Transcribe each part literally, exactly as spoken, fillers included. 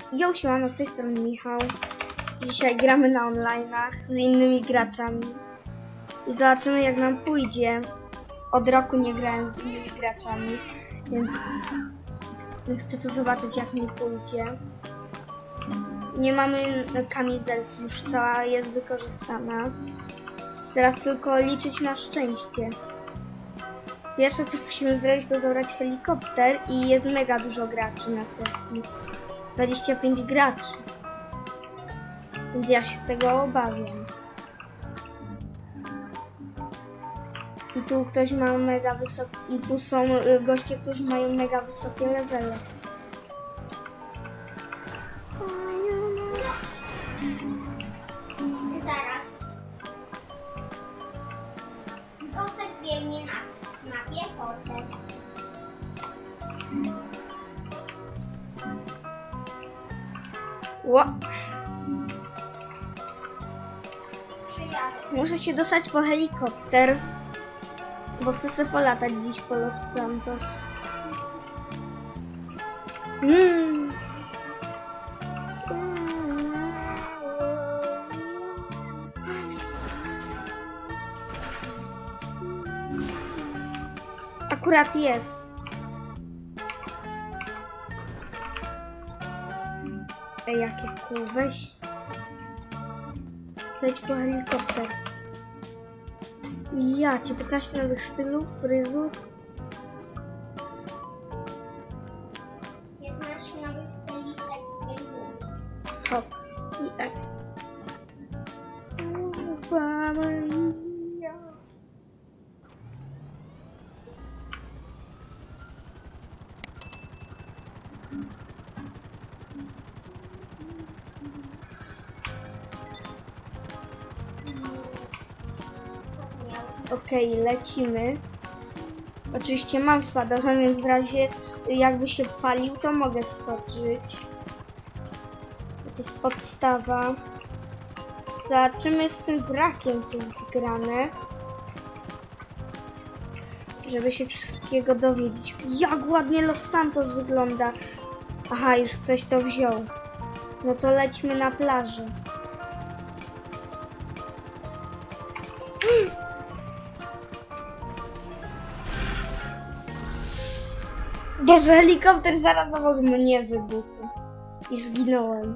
Jo, siemano, z tej strony Michał. Dzisiaj gramy na online'ach z innymi graczami. I zobaczymy, jak nam pójdzie. Od roku nie grałem z innymi graczami, więc chcę to zobaczyć, jak mi pójdzie. Nie mamy kamizelki, już cała jest wykorzystana. Teraz tylko liczyć na szczęście. Pierwsze, co musimy zrobić, to zabrać helikopter i jest mega dużo graczy na sesji. dwadzieścia pięć graczy. Więc ja się tego obawiam. I tu ktoś ma mega wysoki... I tu są y, goście, którzy mają mega wysokie levele. Zaraz. Kostek biegnie na, na piechotę. Ło! Przyjadę. Muszę się dostać po helikopter, bo chcę sobie polatać dziś po Los Santos. Mm. Akurat jest. Ej, jakie kół, weź. Leć po helikopter. Ja cię, piętnaście nowych stylów, fryzur. piętnaście nowych stylitek fryzur. Hop. I tak. Okej, okay, lecimy. Oczywiście mam spadochron, więc w razie jakby się palił, to mogę skoczyć. To jest podstawa. Zobaczymy z tym brakiem, co jest grane. Żeby się wszystkiego dowiedzieć. Jak ładnie Los Santos wygląda. Aha, już ktoś to wziął. No to lećmy na plażę. Boże, helikopter zaraz obok mnie wybuchł. I zginąłem.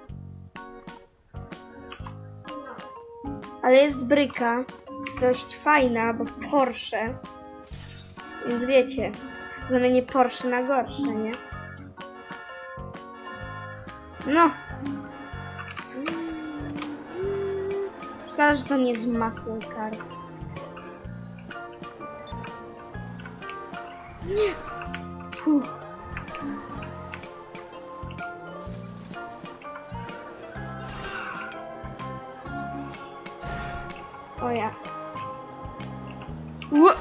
Ale jest bryka. Dość fajna, bo Porsche. Więc wiecie, zamienię Porsche na gorsze, nie? No. Szkoda, że to nie jest muscle car. Nie. Uff. O ja. Ło.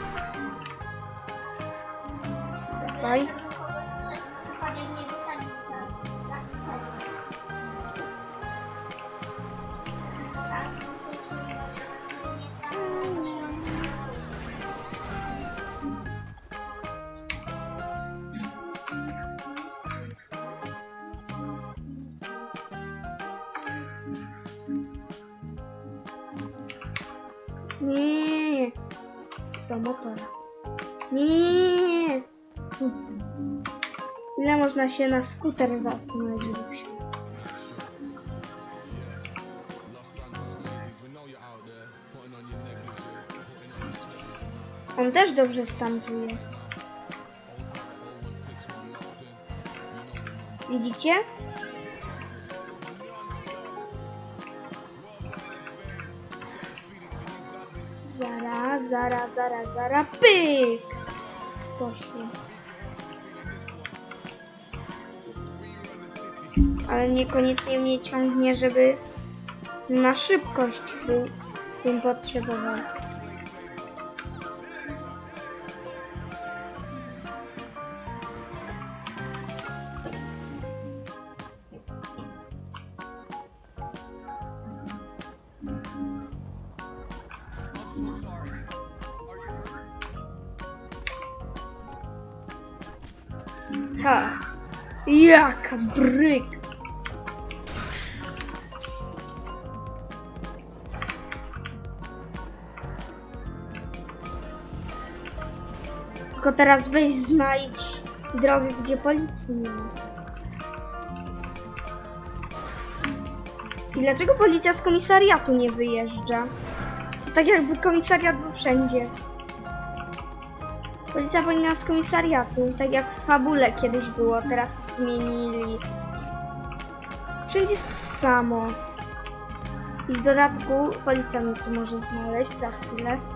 Daj. Nie, do motora. Nie. Ile można się na skuter zastanowić? On też dobrze stampuje. Widzicie? Zara, zara, zara, zara, pyk! Poszło. Ale niekoniecznie mnie ciągnie, żeby na szybkość był tym potrzebował. Ha! Jaka bryk! Tylko teraz weź znajdź drogę, gdzie policji nie ma. I dlaczego policja z komisariatu nie wyjeżdża? To tak jakby komisariat był wszędzie. Policja powinna z komisariatu, tak jak w fabule kiedyś było, teraz zmienili. Wszędzie jest to samo. I w dodatku policja mnie tu może znaleźć za chwilę.